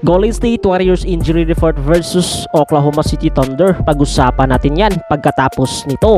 Golden State Warriors injury report versus Oklahoma City Thunder. Pag-usapan natin yan pagkatapos nito.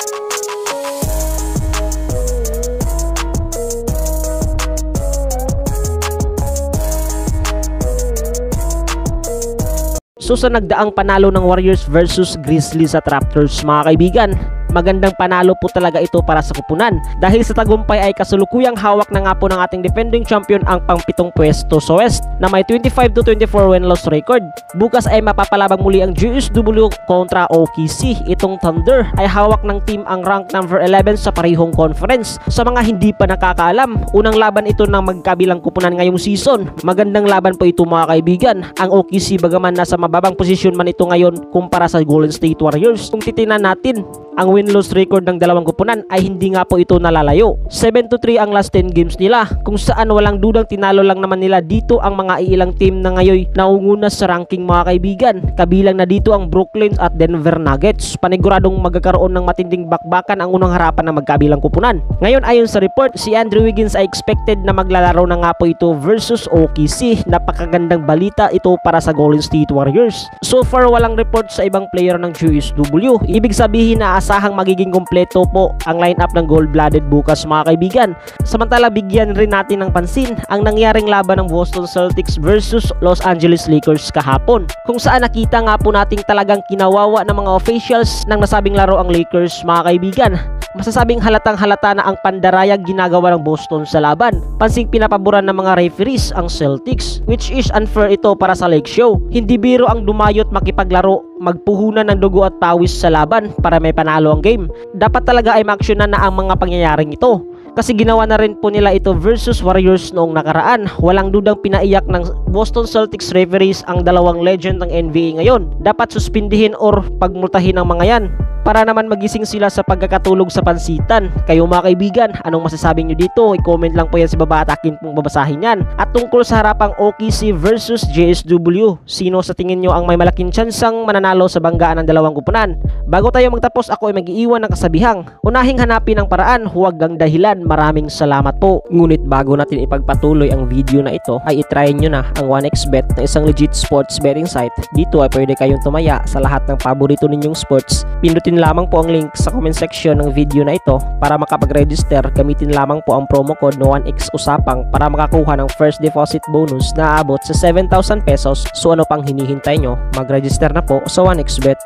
So sa nagdaang panalo ng Warriors versus Grizzlies at Raptors, mga kaibigan, magandang panalo po talaga ito para sa kupunan dahil sa tagumpay ay kasulukuyang hawak na nga po ng ating defending champion ang pang-pitong pwesto sa West na may 25-24 win-loss record. Bukas ay mapapalabang muli ang GSW kontra OKC. Itong Thunder ay hawak ng team ang rank number 11 sa parehong conference. Sa mga hindi pa nakakaalam, unang laban ito ng magkabilang kupunan ngayong season. Magandang laban po ito, mga kaibigan. Ang OKC bagaman nasa mababang posisyon man ito ngayon kumpara sa Golden State Warriors. Kung titingnan natin, ang win-loss record ng dalawang kupunan ay hindi nga po ito nalalayo. 7-3 ang last 10 games nila, kung saan walang dudang tinalo lang naman nila dito ang mga iilang team na ngayon naunguna sa ranking, mga kaibigan. Kabilang na dito ang Brooklyn at Denver Nuggets. Paniguradong magkakaroon ng matinding bakbakan ang unang harapan ng magkabilang kupunan. Ngayon ayon sa report, si Andrew Wiggins ay expected na maglalaro na nga po ito versus OKC. Napakagandang balita ito para sa Golden State Warriors. So far walang report sa ibang player ng GSW. Ibig sabihin na asahang magiging kompleto po ang lineup ng gold-blooded bukas, mga kaibigan. Samantala bigyan rin natin ng pansin ang nangyaring laban ng Boston Celtics versus Los Angeles Lakers kahapon, kung saan nakita nga po nating talagang kinawawa ng mga officials ng nasabing laro ang Lakers, mga kaibigan. Masasabing halatang halata na ang pandarayag ginagawa ng Boston sa laban. Pansing pinapaboran ng mga referees ang Celtics, which is unfair ito para sa Lake Show. Hindi biro ang dumayot makipaglaro, magpuhunan ng dugo at pawis sa laban para may panalo ang game. Dapat talaga ay maaksyonan na ang mga pangyayaring ito, kasi ginawa na rin po nila ito versus Warriors noong nakaraan. Walang dudang pinaiyak ng Boston Celtics referees ang dalawang legend ng NBA ngayon. Dapat suspindihin or pagmultahin ang mga yan para naman magising sila sa pagkakatulog sa pansitan. Kayo, mga kaibigan, anong masasabi nyo dito? I-comment lang po yan sa baba at akin pong babasahin yan. At tungkol sa harapang OKC versus JSW, sino sa tingin nyo ang may malaking tsansang mananalo sa banggaan ng dalawang kupunan? Bago tayo magtapos, ako ay mag-iiwan ng kasabihang, unahing hanapin ang paraan, huwag ang dahilan. Maraming salamat po. Ngunit bago natin ipagpatuloy ang video na ito, ay itry nyo na ang 1xBet na isang legit sports betting site. Dito ay pwede kayong tumaya sa lahat ng paborito ninyong sports. Pinutin lamang po ang link sa comment section ng video na ito para makapag-register. Gamitin lamang po ang promo code na 1xusapang para makakuha ng first deposit bonus na aabot sa 7,000 pesos. So ano pang hinihintay nyo? Mag-register na po sa 1xBet.